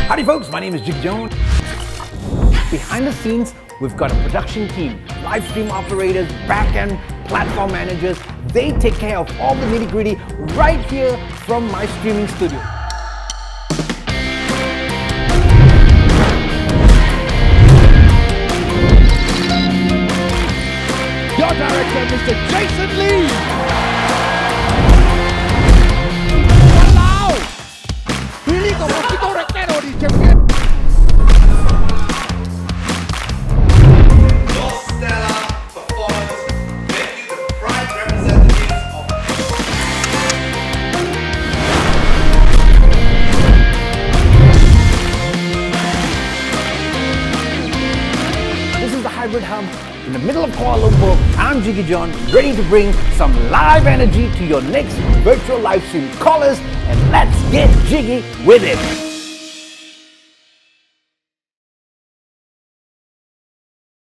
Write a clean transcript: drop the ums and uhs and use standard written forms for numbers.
Howdy folks, my name is Jiggee. Behind the scenes, we've got a production team, live stream operators, back-end platform managers. They take care of all the nitty-gritty right here from my streaming studio. Your director, Mr. Jason Lee. Wow! Really como poquito requero, dice bien. Your stellar performance make you the prime representatives of This is the hybrid hub in the middle of Kuala Lumpur. I'm Jiggee John, ready to bring some live energy to your next virtual live stream. Call us and let's get jiggy with it.